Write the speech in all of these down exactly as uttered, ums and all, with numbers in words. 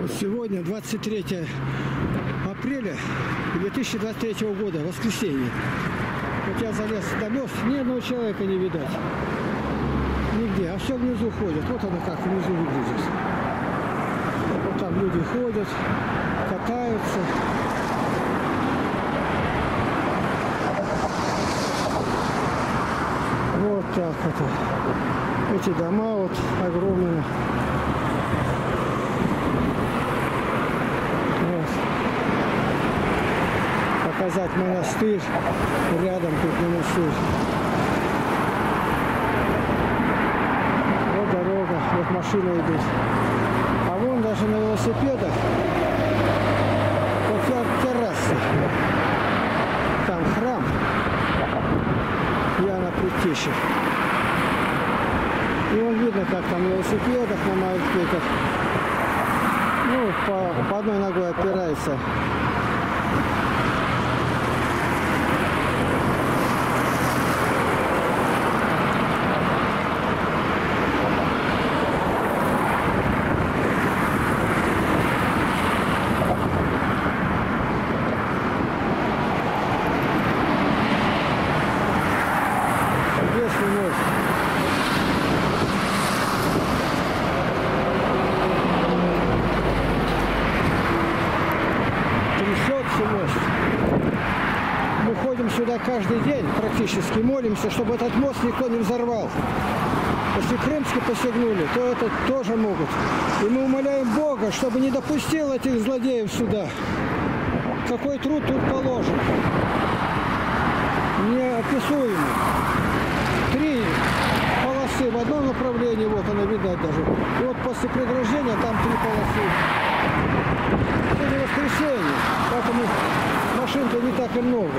Вот сегодня двадцать третье апреля две тысячи двадцать третьего года, воскресенье. Вот я залез на мост, ни одного человека не видать. Нигде, а все внизу ходят. Вот оно как внизу выглядит. Вот там люди ходят, катаются. Вот так вот. Эти дома вот огромные. Вот. Показать монастырь. Рядом тут монастырь. Вот дорога, вот машины идут. А вон даже на велосипедах вот террасы. Там храм Иоанна Предтечи. И вон видно, как там на велосипедах, на мотоциклах. Ну, по, по одной ногой опирается. Мы ходим сюда каждый день, практически молимся, чтобы этот мост никто не взорвал. Если крымские посягнули, то это тоже могут. И мы умоляем Бога, чтобы не допустил этих злодеев сюда. Какой труд тут положен. Неописуемый. Три полосы в одном направлении, вот она видать даже. И вот после преграждения там три полосы. Это воскресенье, поэтому машин-то не так и много.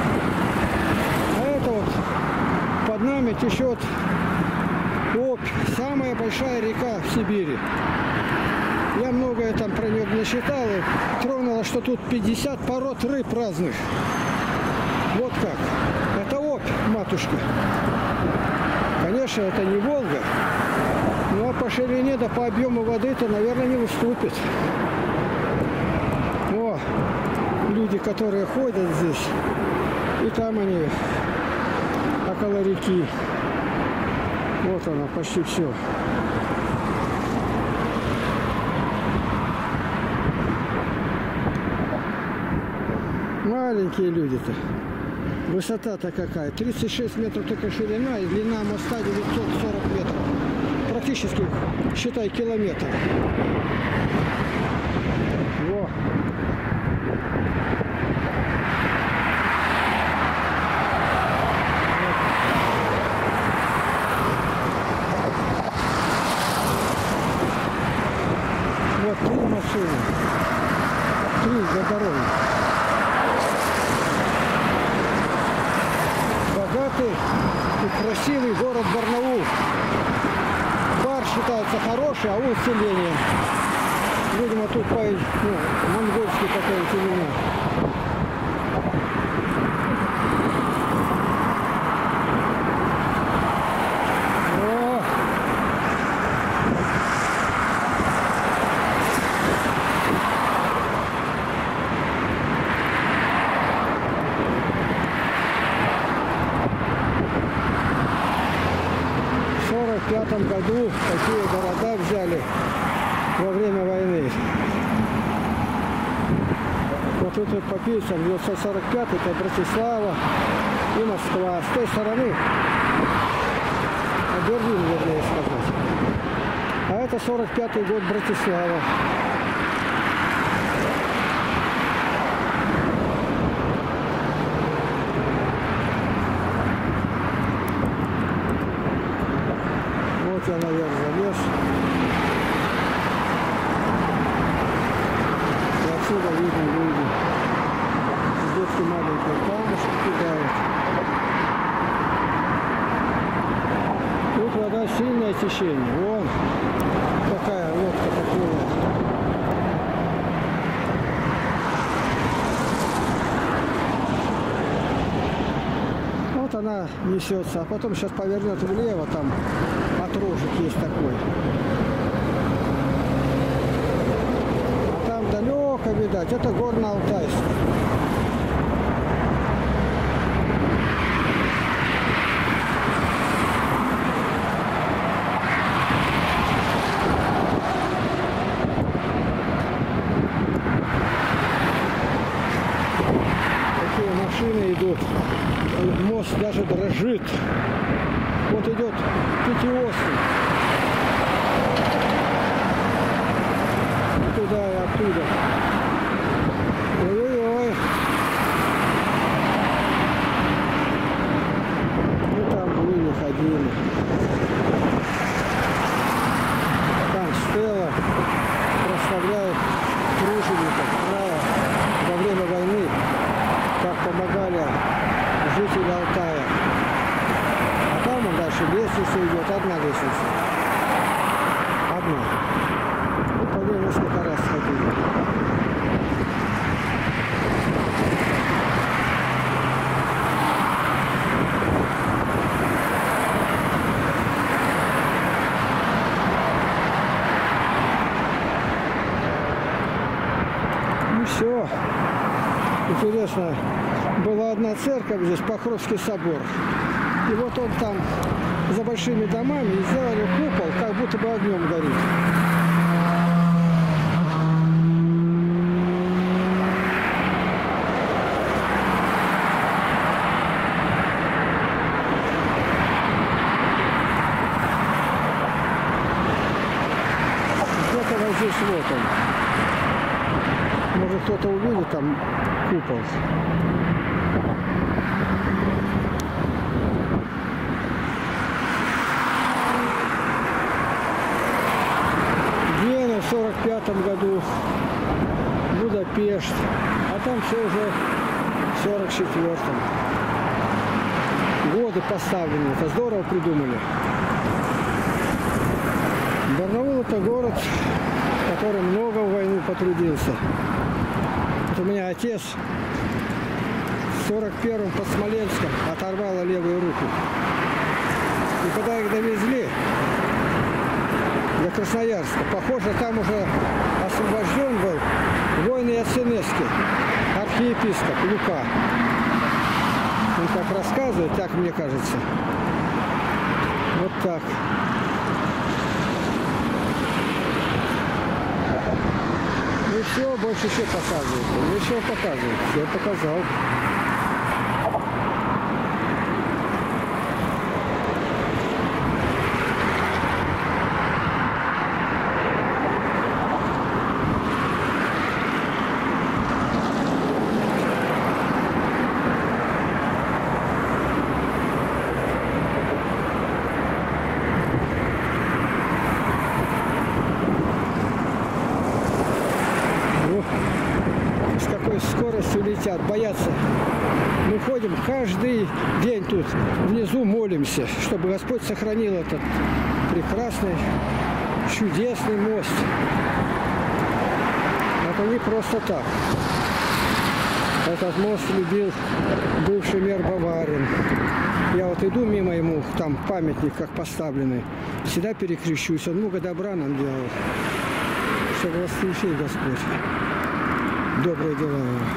А это вот под нами течет Обь, самая большая река в Сибири. Я многое там про нее насчитал и тронуло, что тут пятьдесят пород рыб разных. Вот как. Это Обь, матушка. Конечно, это не Волга, но по ширине да по объему воды-то, наверное, не уступит. О, люди, которые ходят здесь, и там они около реки. Вот она, почти все. Маленькие люди-то. Высота-то какая? тридцать шесть метров только ширина, и длина моста девятьсот сорок метров. Практически, считай, километр. Во. Вот три машины. Три за дорогой. Богатый и красивый город Барнаул. Бар считается хороший, а улица селение. Видимо, тут по ну, монгольский какой-то именно. В сорок пятом году такие города взяли во время войны. Вот тут вот пописано, девятьсот сорок пятый это Братислава и Москва. С той стороны Берлин, вернее сказать. А это сорок пятый год, Братислава. Вот я наверх залез. И отсюда видно люди. Детки маленькие камушки кидают. Тут вода сильное течение. Вон какая лодка поплыла. Вот она несется, а потом сейчас повернет влево, там отрожек есть такой. видать. Это Горно-Алтайск. Машины идут, мост даже дрожит. Вот идет пятиосный. Туда и оттуда. Ой-ой-ой. Мы там были, ходили. Там Стелла прославляет тружеников края во время войны, как помогали жители Алтая. А там он дальше лестница идет, одна лестница. Одна. Мы по ней несколько раз ходили. Ну все. Интересно, была одна церковь здесь, Покровский собор. И вот он там за большими домами и сделали купол, как будто бы огнем горит. Где-то вот здесь вот он. Может, кто-то увидит там купол. Вена в сорок пятом году, Будапешт, а там все уже в сорок четвёртом. Годы поставлены, это здорово придумали. Барнаул — это город, который много в войну потрудился. Вот у меня отец в сорок первом под Смоленском оторвало левую руку. И когда их довезли до Красноярска, похоже, там уже освобожден был воин Яценевский, архиепископ Лука. Он так рассказывает, так мне кажется. Вот так. Ну все, больше еще показывает. Еще показывает. Я показал. С какой скоростью летят, боятся. Мы ходим каждый день тут, внизу молимся, чтобы Господь сохранил этот прекрасный, чудесный мост. Это не просто так. Этот мост любил бывший мэр Баварин. Я вот иду мимо ему, там памятник как поставленный, всегда перекрещусь. Он много добра нам делал. Чтобы воскресил Господь. Добрые дела.